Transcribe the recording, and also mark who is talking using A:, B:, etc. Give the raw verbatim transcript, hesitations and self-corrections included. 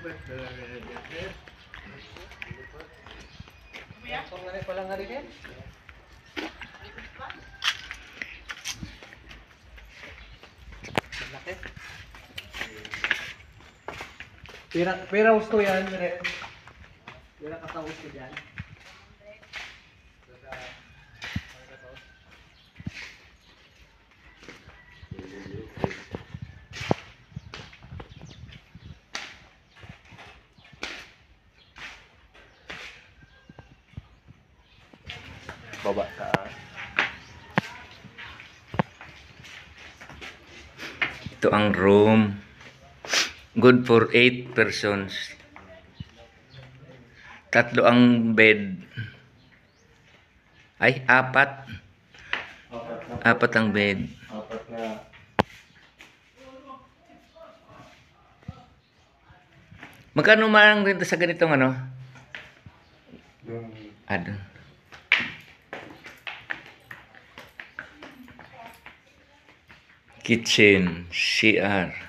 A: Pira, pira gusto yan, Mire. Pira kataos ko dyan.
B: Baba ka.
C: Ito ang room. Good for eight persons. Tatlo ang bed. Ay, apat.
B: Apat na.
C: Apat ang bed.
B: Apat na.
C: Magkano man renta sa ganitong ano?
B: Yung
C: Ano? Kitchen, C R.